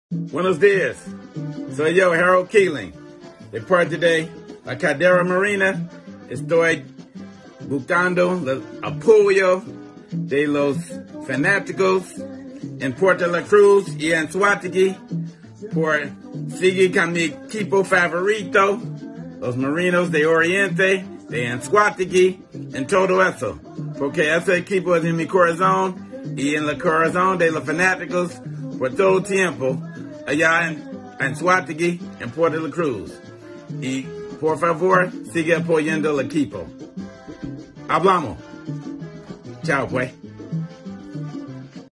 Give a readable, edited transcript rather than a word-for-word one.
Buenos dias. Soy yo, Harold Keeling. De parte de la cadera marina, estoy buscando el apoyo de los fanáticos en Puerto La Cruz y en Suátegui por seguir con mi equipo favorito, los Marinos de Oriente, de Anzuategui, en todo eso. Porque ese equipo es en mi corazón y en el corazón de los fanáticos por todo el tiempo allá en Anzuategui, en Puerto La Cruz. Y por favor, sigue apoyando el equipo. Hablamos. Chao, pues.